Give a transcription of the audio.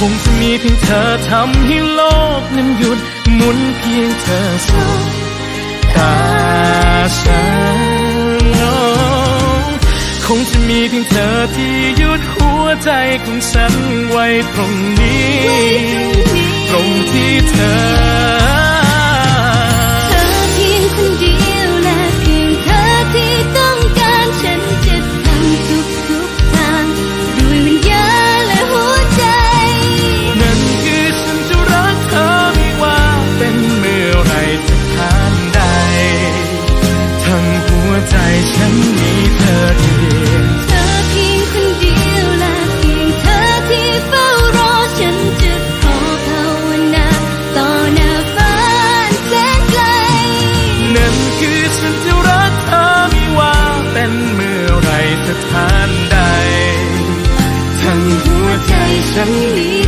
งจะมีเพียงเธอทำให้โลกนั้นหยุดหมุนเพียงเธอสบตาฉันคงจะมีเพียงเธอที่หยุดหัวใจของฉันไว้ตรงนี้ตรงที่เธอเพียงคนเดียวและเพียงเธอที่ต้องการฉันจะทำทุกทางด้วยวิญญาณและหัวใจนั่นคือฉันจะรักเธอไม่ว่าเป็นเมื่อไรสักครั้งใดทั้งหัวใจฉันมีเธอเพียงคนเดียวและเพียงเธอที่เฝ้ารอฉันจะขอภาวนาต่อหน้าฟ้าแสนไกลนั่นคือฉันจะรักเธอไม่ว่าเป็นเมื่อไรสถานใดทั้งหัวใจฉันมี